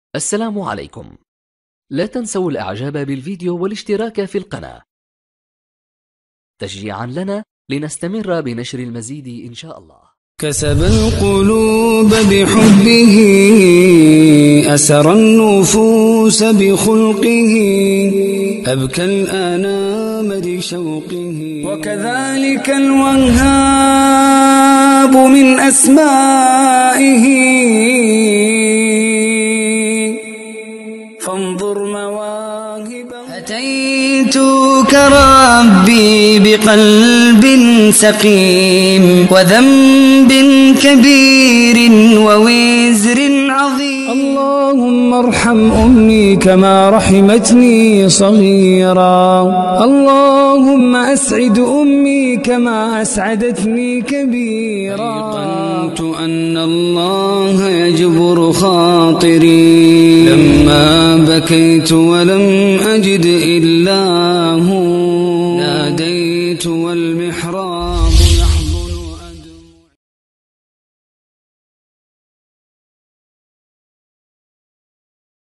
السلام عليكم. لا تنسوا الإعجاب بالفيديو والاشتراك في القناة تشجيعا لنا لنستمر بنشر المزيد إن شاء الله. كسب القلوب بحبه، أسر النفوس بخلقه، أبكى الآنام لشوقه. وكذلك الوهاب من أسمائه، فانظر مواهبه. أتيتك ربي بقلب سقيم، وذنب كبير ووزر عظيم. اللهم ارحم أمي كما رحمتني صغيرا، اللهم أسعد أمي كما أسعدتني كبيرا. أيقنت أن الله يجبر خاطري لما بكيت ولم أجد إلا هو، ناديت والمحراب